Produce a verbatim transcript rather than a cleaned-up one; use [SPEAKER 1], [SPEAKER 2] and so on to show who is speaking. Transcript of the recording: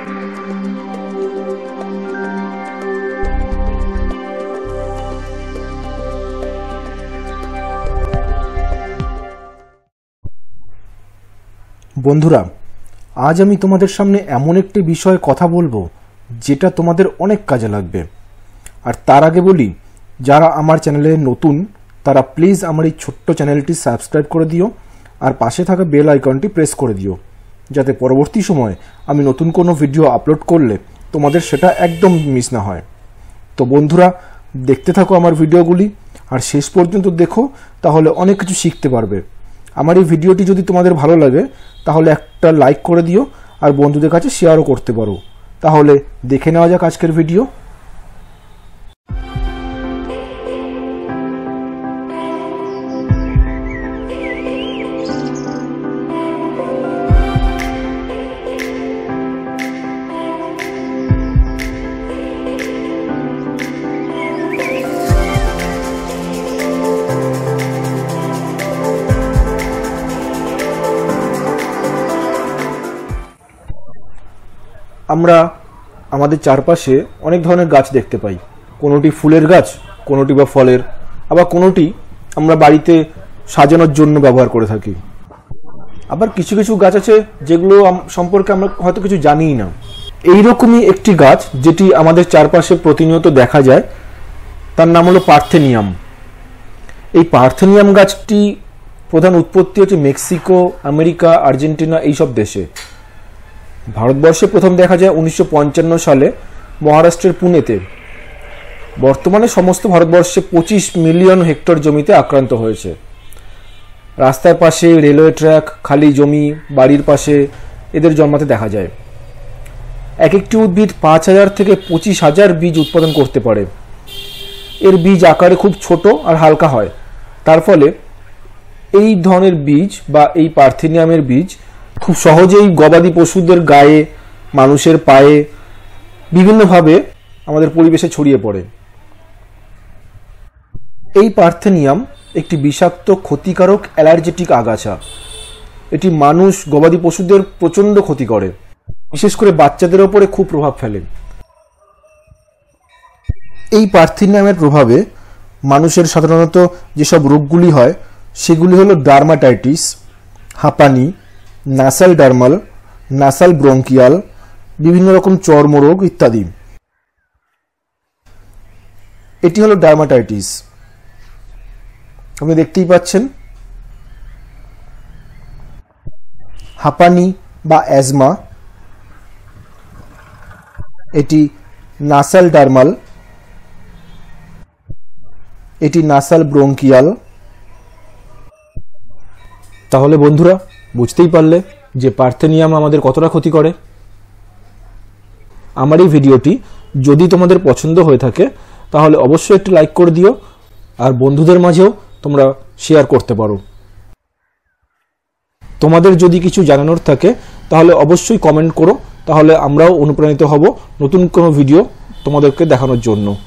[SPEAKER 1] বন্ধুরা, আজ আমি তোমাদের সামনে এমন একটি বিষয়ে কথা বলবো যেটা তোমাদের অনেক কাজে লাগবে। আর তার আগে বলি, যারা আমার চ্যানেলে নতুন তারা প্লিজ আমার এই ছোট্ট চ্যানেলটি সাবস্ক্রাইব করে দিও আর পাশে থাকা বেল আইকনটি প্রেস করে দিও, যাতে পরবর্তী সময়ে আমি নতুন কোনো ভিডিও আপলোড করলে তোমাদের সেটা একদম মিস না হয়। তো বন্ধুরা, দেখতে থাকো আমার ভিডিওগুলি আর শেষ পর্যন্ত দেখো, তাহলে অনেক কিছু শিখতে পারবে। আমার এই ভিডিওটি যদি তোমাদের ভালো লাগে তাহলে একটা লাইক করে দিও আর বন্ধুদের কাছে শেয়ারও করতে পারো। তাহলে দেখে নেওয়া যাক আজকের ভিডিও। আমরা আমাদের চারপাশে অনেক ধরনের গাছ দেখতে পাই। কোনোটি ফুলের গাছ, কোনোটি বা ফলের, আবার কোনোটি আমরা বাড়িতে সাজানোর জন্য ব্যবহার করে থাকি। আবার কিছু কিছু গাছ আছে যেগুলো সম্পর্কে আমরা হয়তো কিছু জানিই না। এইরকমই একটি গাছ যেটি আমাদের চারপাশে প্রতিনিয়ত দেখা যায়, তার নাম হলো পার্থেনিয়াম। এই পার্থেনিয়াম গাছটি প্রধান উৎপত্তি হচ্ছে মেক্সিকো, আমেরিকা, আর্জেন্টিনা এইসব দেশে। ভারতবর্ষে প্রথম দেখা যায় উনিশশো পঞ্চান্ন সালে মহারাষ্ট্রের পুনেতে। বর্তমানে সমস্ত ভারতবর্ষে পঁচিশ মিলিয়ন হেক্টর জমিতে আক্রান্ত হয়েছে। রাস্তার পাশে, রেলওয়ে ট্র্যাক, খালি জমি, বাড়ির পাশে এদের জন্মাতে দেখা যায়। এক একটি উদ্ভিদ পাঁচ হাজার থেকে পঁচিশ হাজার বীজ উৎপাদন করতে পারে। এর বীজ আকারে খুব ছোট আর হালকা হয়। তার ফলে এই ধরনের বীজ বা এই পার্থেনিয়ামের বীজ খুব সহজেই গবাদি পশুদের গায়ে, মানুষের পায়ে বিভিন্নভাবে আমাদের পরিবেশে ছড়িয়ে পড়ে। এই পার্থেনিয়াম একটি বিষাক্ত, ক্ষতিকারক অ্যালার্জেটিক আগাছা। এটি মানুষ, গবাদি পশুদের প্রচণ্ড ক্ষতি করে, বিশেষ করে বাচ্চাদের ওপরে খুব প্রভাব ফেলে। এই পার্থেনিয়ামের প্রভাবে মানুষের সাধারণত যেসব রোগগুলি হয় সেগুলি হলো ডার্মাটাইটিস, হাঁপানি, নাসাল ডার্মাল, নাসাল ব্রঙ্কিয়াল, বিভিন্ন রকম চর্মরোগ ইত্যাদি। এটি হলো ডার্মাটাইটিস, আপনি দেখতেই পাচ্ছেন। হাঁপানি বা অ্যাজমা, এটি নাসাল ডার্মাল, এটি নাসাল ব্রঙ্কিয়াল। তাহলে বন্ধুরা, বুঝতেই পারলে যে পার্থেনিয়াম আমাদের কতটা ক্ষতি করে। আমার এই ভিডিওটি যদি তোমাদের পছন্দ হয়ে থাকে তাহলে অবশ্যই একটি লাইক করে দিও আর বন্ধুদের মাঝেও তোমরা শেয়ার করতে পারো। তোমাদের যদি কিছু জানানোর থাকে তাহলে অবশ্যই কমেন্ট করো, তাহলে আমরাও অনুপ্রাণিত হব নতুন কোনো ভিডিও তোমাদেরকে দেখানোর জন্য।